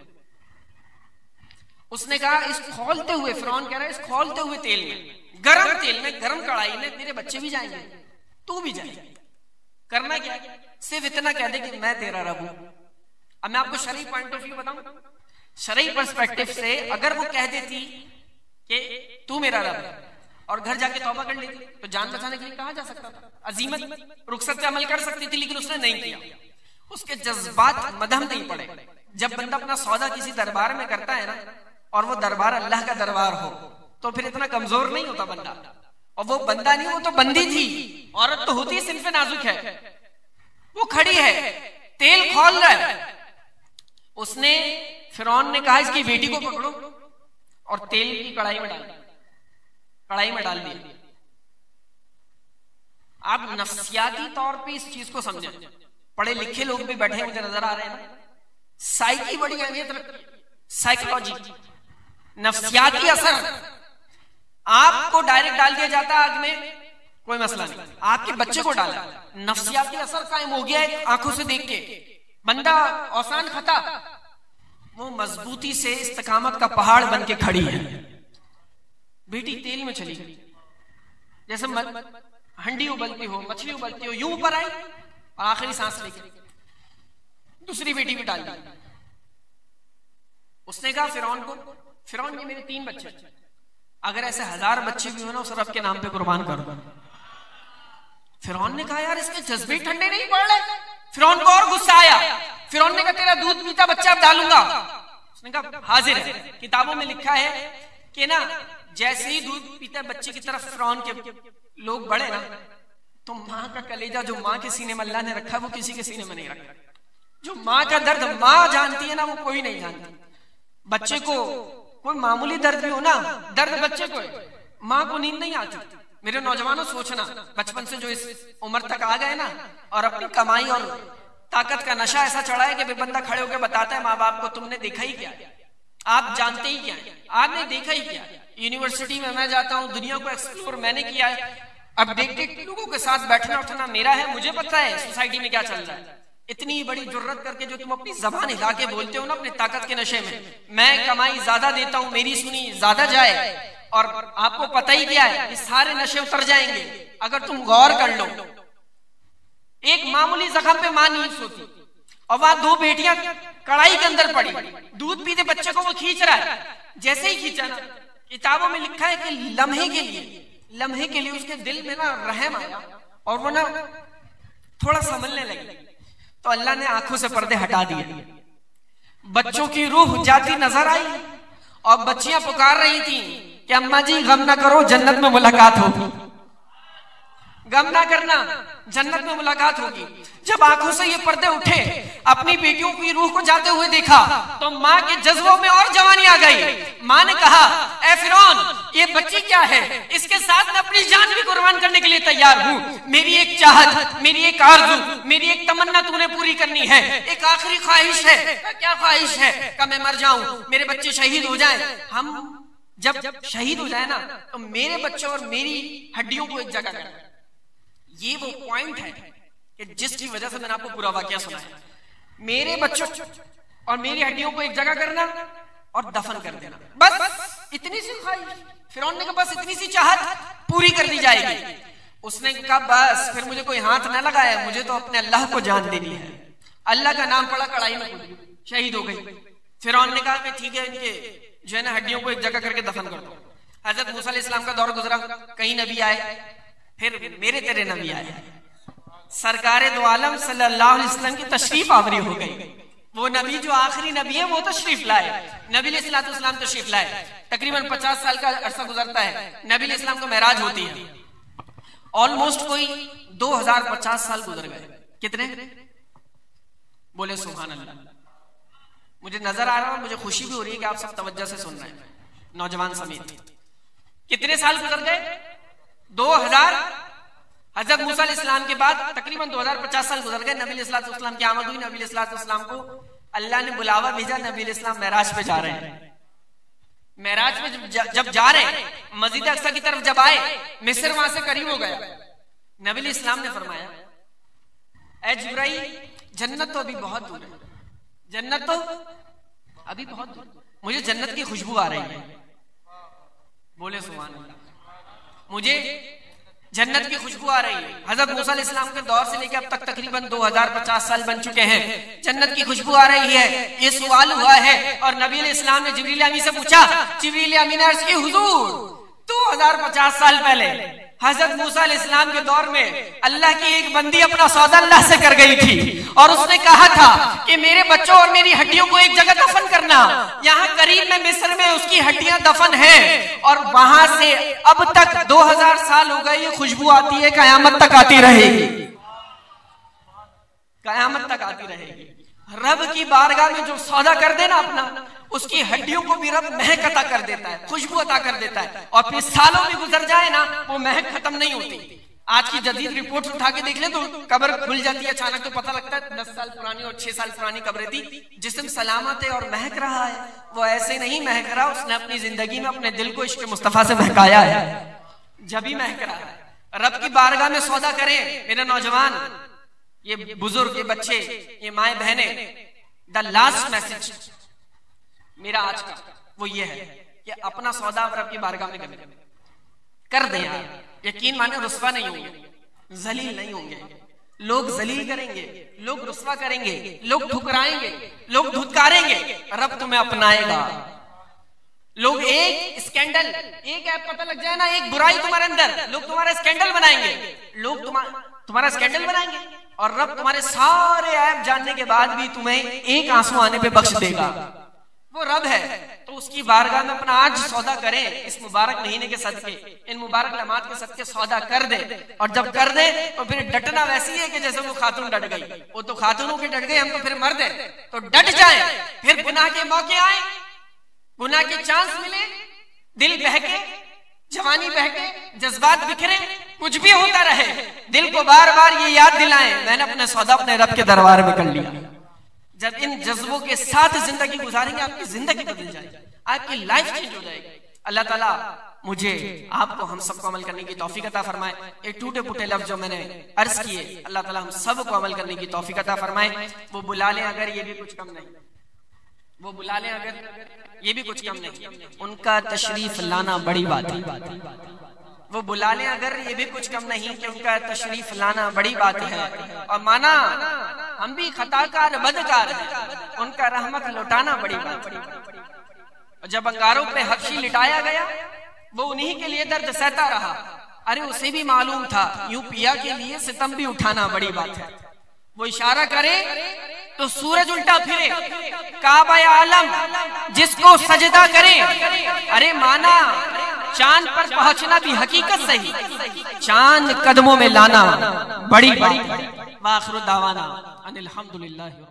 उसने कहा इस खौलते हुए, फिरौन कह रहा है इस खौलते हुए तेल में, गरम तेल में, गरम कढ़ाई में तेरे बच्चे भी जाएंगे, तू भी जाएगा। करना क्या, सिर्फ इतना कह दे कि मैं तेरा रब हूं। अब मैं आपको शरई पॉइंट ऑफ व्यू बताऊं, शरई पर्सपेक्टिव से अगर वो कह देती कि तू मेरा रब है और घर जाके तौबा कर लेती तो जान बचाने के लिए कहा जा सकता था, अजीमत रुखसत पे अमल कर सकती थी, लेकिन उसने नहीं किया। उसके जज्बात मदहम नहीं पड़े। जब बंदा अपना सौदा किसी दरबार में करता है ना, और वो दरबार अल्लाह का दरबार हो, तो फिर इतना कमजोर नहीं होता बंदा। और वो बंदा नहीं, वो तो बंदी थी, औरत तो होती सिनफे नाजुक है। वो खड़ी है, तेल खौल रहा है। उसने, फिरौन ने कहा इसकी बेटी को पकड़ो और तेल की कढ़ाई में डाल, कढ़ाई में डाल दिया। आप नफ्सियाती तौर पे इस चीज को समझें। पढ़े लिखे लोग भी बैठे मुझे नजर आ रहे हैं। साइकी बड़ी अहमियत रखती, साइकोलॉजी, नफ्सियाती असर। आपको डायरेक्ट डाल दिया जाता आग में, कोई मसला नहीं, आपके बच्चे को डाला, नफ्सियाती असर कायम हो गया है। आंखों से देख के बंदा औसान खता, वो मजबूती से इस्तिकामत का पहाड़ बन के खड़ी है। बेटी तेल में चली गई, जैसे हंडी उबलती हो, मछली उबलती हो, यूं ऊपर आई और आखिरी सांस लेके दूसरी बेटी भी डाल दी। उसने कहा फिरौन को, फिरौन ये मेरे तीन बच्चे, अगर ऐसे हजार बच्चे भी हो ना उस रब के नाम पे कुर्बान कर दो। फिरौन ने कहा यार इसके जज्बे ठंडे नहीं पड़ रहे। फिरौन को और गुस्सा आया। फिरौन ने कहा तेरा दूध पीता बच्चा अब डालूंगा। उसने कहा हाजिर है। किताबों में लिखा है कि ना जैसे ही दूध पीता बच्चे की तरफ फिरौन के लोग बढ़े ना, तो माँ का कलेजा जो माँ के सीने में अल्लाह ने रखा वो किसी के सीने में नहीं रखा। जो माँ का दर्द माँ जानती है ना, वो कोई नहीं जानती। बच्चे को कोई मामूली दर्द भी हो ना, दर्द बच्चे को है, माँ को नींद नहीं आती। मेरे नौजवानों सोचना, बचपन से जो इस उम्र तक आ गए ना और अपनी कमाई और ताकत का नशा ऐसा चढ़ा है कि बंदा खड़े होकर बताता है माँ बाप को तुमने देखा ही क्या, आप जानते ही क्या, आपने देखा ही क्या। यूनिवर्सिटी में मैं जाता हूँ, दुनिया को एक्सप्लोर मैंने किया है। अपडेटेड लोगों के साथ बैठना उठना मेरा है, मुझे पता है सोसाइटी में क्या चल रहा है। इतनी बड़ी जुर्रत करके जो तुम अपनी जबान हिला के बोलते हो ना अपने ताकत के नशे में, मैं कमाई ज्यादा देता हूं, मेरी सुनी ज्यादा जाए, और आपको पता ही क्या है, ये सारे नशे उतर जाएंगे अगर तुम गौर कर लो। एक मामूली जख्म पे मां नहीं सोती, और वहां दो बेटियां कढ़ाई के अंदर पड़ी, दूध पीते बच्चे को वो खींच रहा है। जैसे ही खींचा ना, किताबों में लिखा है कि लम्हे के लिए लम्हे के लिए उसके दिल में ना रहम आया और वो ना थोड़ा संभलने लगी। तो अल्लाह ने आंखों से पर्दे हटा दिए, बच्चों की रूह जाती नजर आई और बच्चियां पुकार रही थी कि अम्मा जी गम ना करो, जन्नत में मुलाकात होगी। गम ना करना, जन्नत में मुलाकात होगी। जब आंखों से ये पर्दे उठे, अपनी बेटियों की रूह को जाते हुए देखा, तो माँ के जज्बों में और जवानी आ गई। माँ ने कहा ए फिरौन, ये बच्ची क्या है, इसके साथ मैं अपनी जान भी कुर्बान करने के लिए तैयार हूँ। मेरी एक चाहत, मेरी एक आरज़ू, मेरी एक तमन्ना तूने पूरी करनी है, एक आखिरी ख्वाहिश है। क्या ख्वाहिश है? कि मैं मर जाऊं, मेरे बच्चे शहीद हो जाएं। हम जब जब शहीद हो जाए ना, तो मेरे बच्चे और मेरी हड्डियों को एक जगह कर, ये वो पॉइंट है कि जिसकी वजह से मैंने आपको पूरा वाकया सुनाया। मेरे बच्चों और मेरी हड्डियों को एक जगह करना और दफन कर देना, बस इतनी सी ख्वाहिश। फिरौन ने कहा बस इतनी सी चाहत पूरी कर दी जाएगी। उसने कहा बस फिर मुझे कोई हाथ न लगाए, मुझे तो अपने अल्लाह को जान देनी है। अल्लाह का नाम पड़ा, कड़ाई में कूद शहीद हो गई। फिरौन ने कहा कि ठीक है, इनके जो है ना हड्डियों को एक जगह करके दफन कर दो। हजरत मूसा अलैहिस्सलाम का दौर गुजरा, कई नबी आए, फिर मेरे तेरे नबी आए। सरकारे दो आलम सल्लल्लाहु अलैहि वसल्लम की तशरीफ आवरी हो गई। वो नबी जो आखिरी नबी है वो तशरीफ लाए, नबी अलैहिस्सलातु वस्सलाम तशरीफ लाए। तकरीबन पचास साल का अरसा गुजरता है, नबी अलैहिस्सलाम को मेराज होती है। ऑलमोस्ट कोई दो हजार पचास साल गुजर गए। कितने? बोले सुभान अल्लाह। मुझे नजर आ रहा है और मुझे खुशी भी हो रही है कि आप सब तवज्जो से सुन रहे हैं, नौजवान समेत। कितने साल गुजर गए? दो हजार। हजरत मूसा अलैहिस्सलाम के बाद तकरीबन दो हजार पचास साल गुजर गए। नबी अलैहिस्सलाम की आमद हुई। नबी अलैहिस्सलाम को अल्लाह ने बुलावा भेजा। नबी अलैहिस्सलाम मेराज पे जा रहे हैं। मेराज में जब, जब जा रहे हैं, मस्जिद अक्सा की तरफ जब आए, मिस्र वहां से करीब हो गया। नबी अलैहिस्सलाम ने फरमाया, ऐ जिब्राइल, जन्नत तो अभी बहुत दूर है, जन्नत तो अभी बहुत दूर, मुझे जन्नत की खुशबू आ रही है। बोले सुभान अल्लाह, मुझे जन्नत की खुशबू आ रही है। हजरत मूसा अलैहिस्सलाम के दौर से लेकर अब तक तकरीबन दो हजार पचास साल बन चुके हैं, जन्नत की खुशबू आ रही है। ये सवाल हुआ है और नबी अलैहिस्सलाम ने जिब्रील अमीन से पूछा। जिब्रील अमीन ने अर्ज की, हुजूर दो हजार पचास साल पहले हजरत मूसा अलैहिस्सलाम के दौर में अल्लाह की एक बंदी अपना सौदा अल्लाह से कर गई थी और उसने कहा था कि मेरे बच्चों और मेरी हड्डियों को एक जगह दफन करना। यहाँ करीब में मिस्र में उसकी हड्डियां दफन हैं और वहां से अब तक दो हजार साल हो गए ये खुशबू आती है, कयामत तक आती रहेगी, कयामत तक आती रहेगी। रब की बारगाह में जो सौदा कर देना अपना, उसकी हड्डियों को भी रब महक अता कर देता है, खुशबू अता कर देता है। और फिर सालों भी गुजर जाए ना, वो महक खत्म नहीं होती। आज की जदीद रिपोर्ट उठा के देख ले तो कब्र खुल जाती है अचानक, तो पता लगता है दस साल पुरानी और छह साल पुरानी कब्रें थी। जिस्म सलामत है और महक रहा है, वो ऐसे नहीं महक रहा, उसने अपनी जिंदगी में अपने दिल को इश्क मुस्तफा से महकाया है, जब ही महक रहा है। रब की बारगाह में सौदा करें मेरे नौजवान, ये बुजुर्ग, ये बच्चे, ये माए बहने। द लास्ट मैसेज मेरा आज का वो ये है कि अपना सौदा रब की बारगाह में करें, कर दें यार। यकीन माने रुस्वा नहीं होंगे, जलील नहीं होंगे। लोग जलील करेंगे, लोग रुस्वा करेंगे, लोग ठुकराएंगे, लोग धुतकारेंगे, रब तुम्हें अपनाएगा। लोग एक स्कैंडल, एक ऐप पता लग जाए ना, एक बुराई तुम्हारे अंदर, लोग तुम्हारा स्कैंडल बनाएंगे, लोग तुम्हारा तुम्हारा स्कैंडल बनाएंगे और रब तुम्हारे सारे ऐप जानने के बाद भी तुम्हें एक आंसू आने पे बख्श देगा। वो रब है। तो उसकी बारगाह में अपना आज सौदा करें, इस मुबारक महीने के सदके, इन मुबारक लम्हात के सदके सौदा कर दे। और जब कर दे तो फिर डटना वैसी है कि जैसे वो खातून डट गई। वो तो खातूनों के डट गए, हम तो फिर मर दे, तो डट जाए। फिर गुनाह के मौके आए, गुनाह के चांस मिले, दिल बहके, जवानी बहके, जज्बात बिखरे, कुछ भी होता रहे, दिल को बार बार ये याद दिलाएं, मैंने अपना सौदा अपने रब के दरबार में कर लिया। जब इन जज्बों के साथ जिंदगी गुजारेंगे, आपकी जिंदगी बदल जाएगी, आपकी लाइफ चेंज हो जाएगी। अल्लाह ताला मुझे आपको हम सबको अमल करने की तौफीक अता फरमाए। ये टूटे फूटे लफ्ज जो मैंने अर्ज किए, अल्लाह ताला हम सबको अमल करने की तौफीक अता फरमाए। वो बुला लें अगर, ये भी कुछ कम नहीं, वो बुला लें अगर, ये भी कुछ कम नहीं, उनका तशरीफ लाना बड़ी बात है। वो बुला लें अगर, ये भी कुछ कम नहीं कि उनका तशरीफ लाना बड़ी बात है। और माना हम भी खताकार बदकार हैं, उनका रहमत लौटाना बड़ी बात है। जब अंगारों पे हबशी लिटाया गया, वो उन्हीं के लिए दर्द सहता रहा। अरे उसे भी मालूम था यूं पिया के लिए सितम भी उठाना बड़ी बात है। वो इशारा करे तो सूरज उल्टा फिरे, काबा आलम जिसको सजदा करे। अरे माना चांद पर पहुंचना भी हकीकत सही, चांद कदमों में लाना बड़ी बात। वाखिर दावाना अनिल हम्दुलिल्लाह।